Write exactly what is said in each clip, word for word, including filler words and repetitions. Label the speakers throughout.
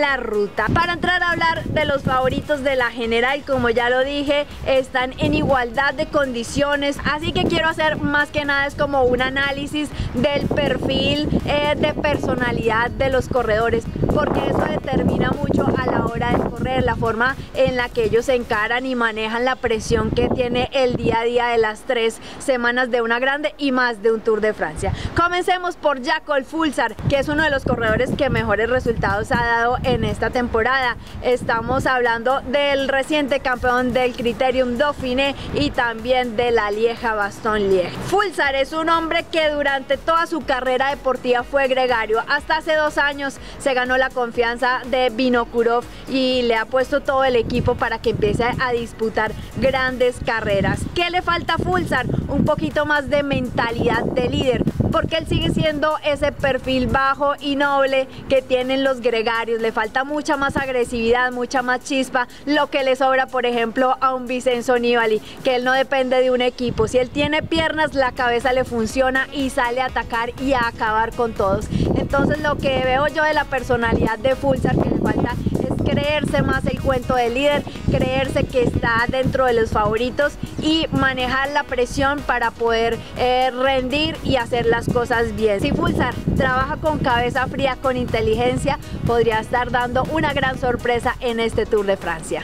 Speaker 1: la ruta. Para entrar a hablar de los favoritos de la general, como ya lo dije, están en igualdad de condiciones, así que quiero hacer más que nada es como un análisis del perfil eh, de personalidad de los corredores, porque eso determina mucho a la hora de correr, la forma en la que ellos se encaran y manejan la presión que tiene el día a día de las tres semanas de una grande y más de un Tour de Francia. Comencemos por Jakob Fuglsang, que es uno de los corredores que mejores resultados ha dado en esta temporada. Estamos hablando del reciente campeón del Criterium Dauphiné y también de la Lieja-Bastogne-Liege. Fuglsang es un hombre que durante toda su carrera deportiva fue gregario. Hasta hace dos años se ganó la confianza de Vinokurov y le ha puesto todo el equipo para que empiece a disputar grandes carreras. ¿Qué le falta a Fuglsang? Un poquito más de mentalidad de líder, porque él sigue siendo ese perfil bajo y noble que tienen los gregarios. Le falta mucha más agresividad, mucha más chispa, lo que le sobra por ejemplo a un Vincenzo Nibali, que él no depende de un equipo. Si él tiene piernas, la cabeza le funciona y sale a atacar y a acabar con todos. Entonces lo que veo yo de la personalidad de Fuglsang que le falta es creerse más el cuento del líder, creerse que está dentro de los favoritos y manejar la presión para poder eh, rendir y hacer las cosas bien. Si Fuglsang trabaja con cabeza fría, con inteligencia, podría estar dando una gran sorpresa en este Tour de Francia.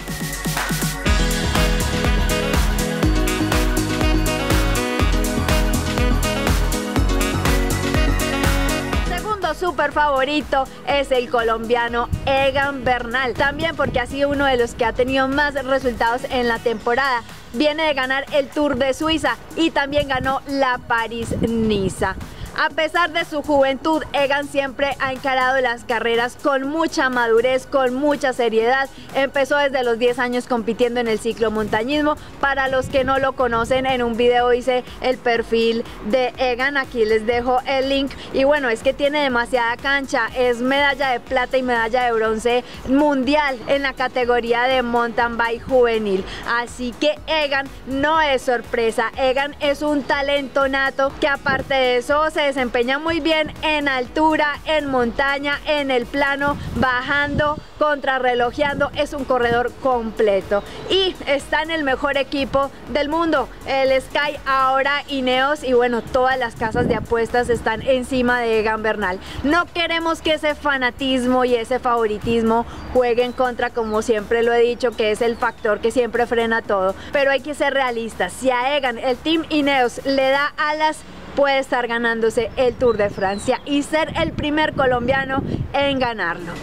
Speaker 1: Súper favorito es el colombiano Egan Bernal, también porque ha sido uno de los que ha tenido más resultados en la temporada. Viene de ganar el Tour de Suiza y también ganó la París-Niza. A pesar de su juventud, Egan siempre ha encarado las carreras con mucha madurez, con mucha seriedad. Empezó desde los diez años compitiendo en el ciclomontañismo. Para los que no lo conocen, en un video hice el perfil de Egan, aquí les dejo el link. Y bueno, es que tiene demasiada cancha, es medalla de plata y medalla de bronce mundial en la categoría de mountain bike juvenil. Así que Egan no es sorpresa, Egan es un talento nato que aparte de eso se desempeña muy bien en altura, en montaña, en el plano, bajando, contrarrelojeando. Es un corredor completo y está en el mejor equipo del mundo, el Sky, ahora Ineos, y bueno, todas las casas de apuestas están encima de Egan Bernal. No queremos que ese fanatismo y ese favoritismo juegue en contra, como siempre lo he dicho, que es el factor que siempre frena todo, pero hay que ser realistas. Si a Egan el Team Ineos le da alas, puede estar ganándose el Tour de Francia y ser el primer colombiano en ganarlo.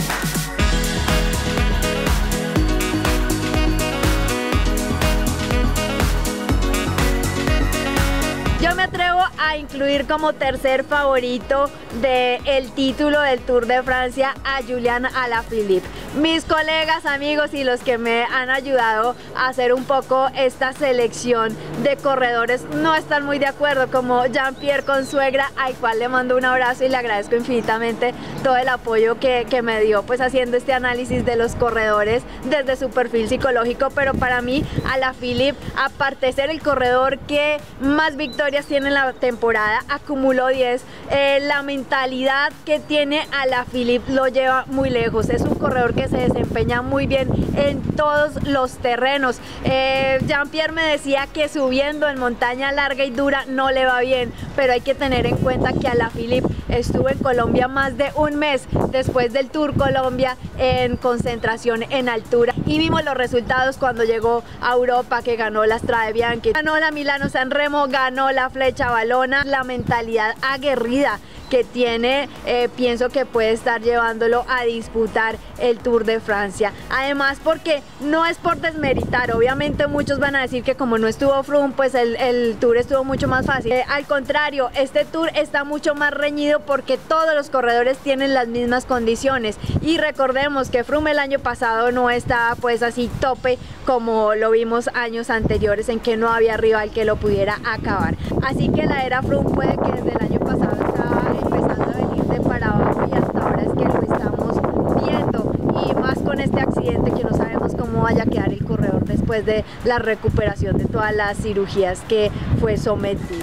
Speaker 1: Yo me atrevo a incluir como tercer favorito del título del Tour de Francia a Julian Alaphilippe. Mis colegas, amigos y los que me han ayudado a hacer un poco esta selección de corredores no están muy de acuerdo, como Jean-Pierre Consuegra, al cual le mando un abrazo y le agradezco infinitamente todo el apoyo que, que me dio pues haciendo este análisis de los corredores desde su perfil psicológico. Pero para mí Alaphilippe, aparte de ser el corredor que más victorias tiene en la temporada, acumuló diez, eh, la mentalidad que tiene Alaphilippe lo lleva muy lejos. Es un corredor que se desempeña muy bien en todos los terrenos. eh, Jean-Pierre me decía que subiendo en montaña larga y dura no le va bien, pero hay que tener en cuenta que Alaphilippe estuvo en Colombia más de un mes después del Tour Colombia en concentración en altura, y vimos los resultados cuando llegó a Europa, que ganó la Strade Bianche, ganó la Milano-San Remo, ganó la Flecha Valona. La mentalidad aguerrida que tiene, eh, pienso que puede estar llevándolo a disputar el Tour de Francia. Además, porque no es por desmeritar, obviamente muchos van a decir que como no estuvo Froome, pues el, el Tour estuvo mucho más fácil. Eh, al contrario, este Tour está mucho más reñido porque todos los corredores tienen las mismas condiciones, y recordemos que Froome el año pasado no estaba pues así tope como lo vimos años anteriores, en que no había rival que lo pudiera acabar. Así que la era Froome puede que desde el año pasado estaba empezando a venir de para abajo, y hasta ahora es que lo estamos viendo, y más con este accidente que no sabemos cómo vaya a quedar el corredor después de la recuperación de todas las cirugías que fue sometido.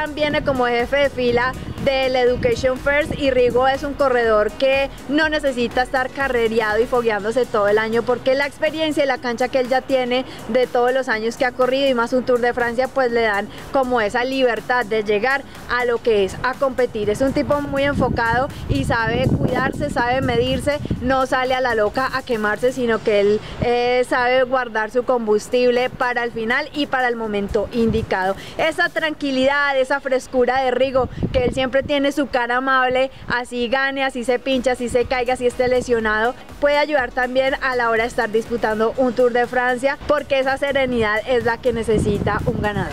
Speaker 1: Sebastián viene como jefe de fila del Education First y Rigo es un corredor que no necesita estar carrereado y fogueándose todo el año, porque la experiencia y la cancha que él ya tiene de todos los años que ha corrido y más un Tour de Francia pues le dan como esa libertad de llegar a lo que es a competir. Es un tipo muy enfocado y sabe cuidarse, sabe medirse, no sale a la loca a quemarse, sino que él eh, sabe guardar su combustible para el final y para el momento indicado. Esa tranquilidad, esa frescura de Rigo, que él siempre tiene su cara amable, así gane, así se pincha, así se caiga, así esté lesionado, puede ayudar también a la hora de estar disputando un Tour de Francia, porque esa serenidad es la que necesita un ganador.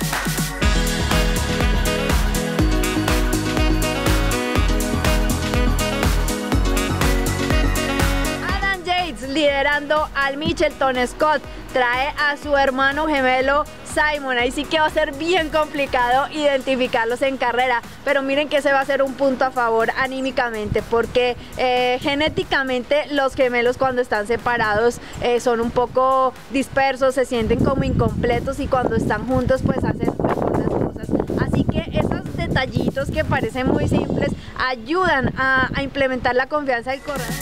Speaker 1: Liderando al Mitchelton Scott, trae a su hermano gemelo Simon. Ahí sí que va a ser bien complicado identificarlos en carrera, pero miren que ese va a ser un punto a favor anímicamente, porque eh, genéticamente los gemelos cuando están separados eh, son un poco dispersos, se sienten como incompletos, y cuando están juntos pues hacen mejor las cosas. Así que esos detallitos que parecen muy simples ayudan a, a implementar la confianza del corredor.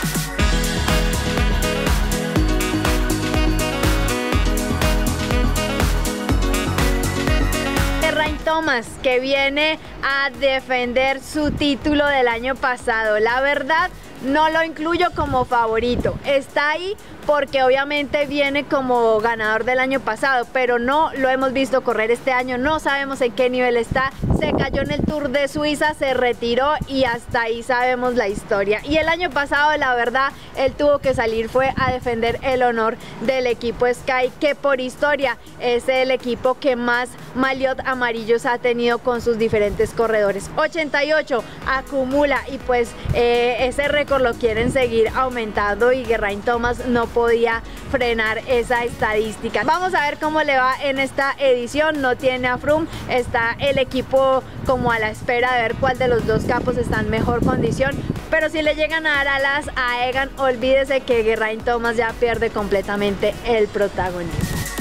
Speaker 1: Geraint Thomas, que viene a defender su título del año pasado. La verdad, no lo incluyo como favorito. Está ahí porque obviamente viene como ganador del año pasado, pero no lo hemos visto correr este año, no sabemos en qué nivel está. Se cayó en el Tour de Suiza, se retiró y hasta ahí sabemos la historia. Y el año pasado, la verdad, él tuvo que salir, fue a defender el honor del equipo Sky, que por historia es el equipo que más maillot amarillos ha tenido con sus diferentes corredores. ochenta y ocho acumula, y pues eh, ese récord lo quieren seguir aumentando, y Geraint Thomas no podía frenar esa estadística. Vamos a ver cómo le va en esta edición. No tiene a Froome, está el equipo como a la espera de ver cuál de los dos capos está en mejor condición, pero si le llegan a dar alas a Egan, olvídese que Geraint Thomas ya pierde completamente el protagonismo.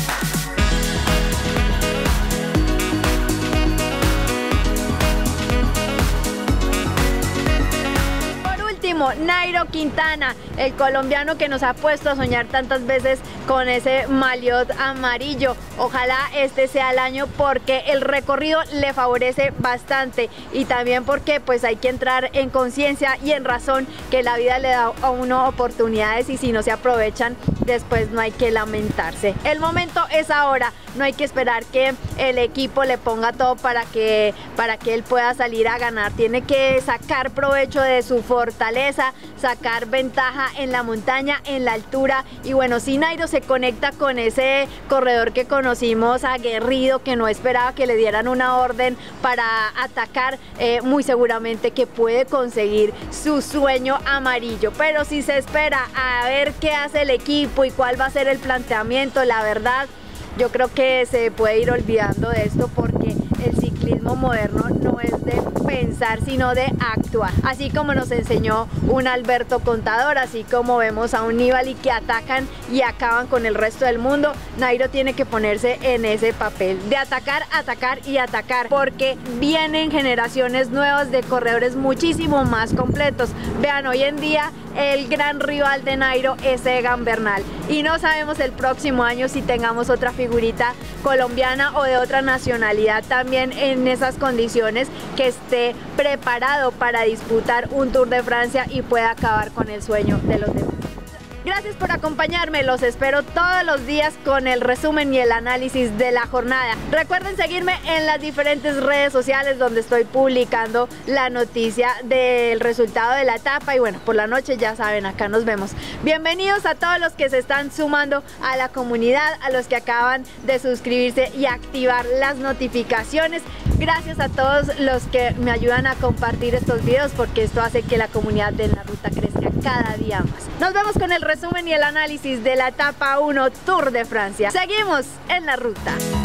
Speaker 1: Nairo Quintana, el colombiano que nos ha puesto a soñar tantas veces con ese maillot amarillo. Ojalá este sea el año, porque el recorrido le favorece bastante, y también porque pues hay que entrar en conciencia y en razón que la vida le da a uno oportunidades, y si no se aprovechan después no hay que lamentarse. El momento es ahora, no hay que esperar que el equipo le ponga todo para que, para que él pueda salir a ganar. Tiene que sacar provecho de su fortaleza, sacar ventaja en la montaña, en la altura. Y bueno, si Nairo se conecta con ese corredor que conocimos, aguerrido, que no esperaba que le dieran una orden para atacar, eh, muy seguramente que puede conseguir su sueño amarillo. Pero si se espera a ver qué hace el equipo y cuál va a ser el planteamiento, la verdad, yo creo que se puede ir olvidando de esto, porque el ciclismo moderno no es de pensar, sino de actuar. Así como nos enseñó un Alberto Contador, así como vemos a un Nibali que atacan y acaban con el resto del mundo, Nairo tiene que ponerse en ese papel de atacar, atacar y atacar, porque vienen generaciones nuevas de corredores muchísimo más completos. Vean, hoy en día el gran rival de Nairo es Egan Bernal, y no sabemos el próximo año si tengamos otra figurita colombiana o de otra nacionalidad también en esas condiciones, que esté preparado para disputar un Tour de Francia y pueda acabar con el sueño de los demás. Gracias por acompañarme, los espero todos los días con el resumen y el análisis de la jornada. Recuerden seguirme en las diferentes redes sociales donde estoy publicando la noticia del resultado de la etapa, y bueno, por la noche ya saben, acá nos vemos. Bienvenidos a todos los que se están sumando a la comunidad, a los que acaban de suscribirse y activar las notificaciones. Gracias a todos los que me ayudan a compartir estos videos, porque esto hace que la comunidad de En la Ruta crezca cada día más. Nos vemos con el resumen y el análisis de la etapa uno Tour de Francia. Seguimos en la ruta.